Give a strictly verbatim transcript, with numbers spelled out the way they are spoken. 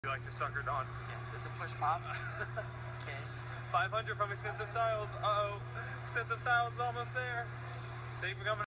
You like your sucker, Don? Yes, it's a push pop. Okay. five hundred from Extensive Styles. Uh-oh. Extensive Styles is almost there. They become